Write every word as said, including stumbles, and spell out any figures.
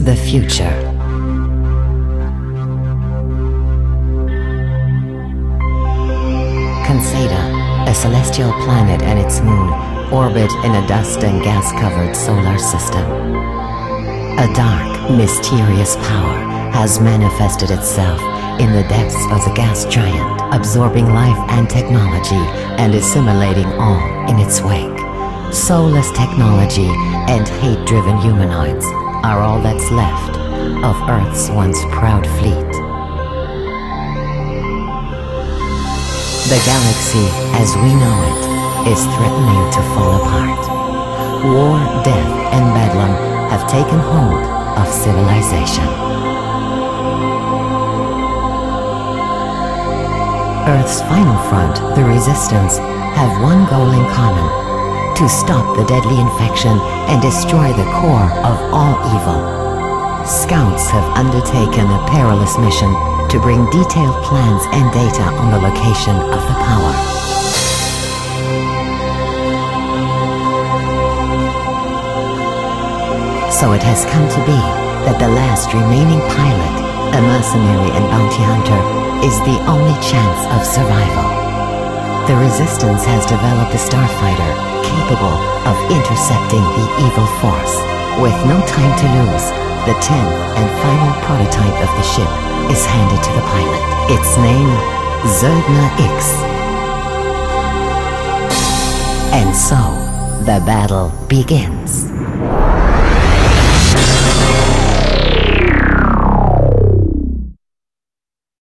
the future. Conseda, a celestial planet and its moon, orbit in a dust and gas-covered solar system. A dark, mysterious power has manifested itself in the depths of the gas giant, absorbing life and technology and assimilating all in its wake. Soulless technology and hate-driven humanoids are all that's left of Earth's once proud fleet. The galaxy, as we know it, is threatening to fall apart. War, death, and bedlam have taken hold of civilization. Earth's final front, the Resistance, have one goal in common: to stop the deadly infection and destroy the core of all evil. Scouts have undertaken a perilous mission to bring detailed plans and data on the location of the power. So it has come to be that the last remaining pilot, a mercenary and bounty hunter, is the only chance of survival. The Resistance has developed a starfighter capable of intercepting the evil force. With no time to lose, the tenth and final prototype of the ship is handed to the pilot. Its name, Söldner-X. And so, the battle begins.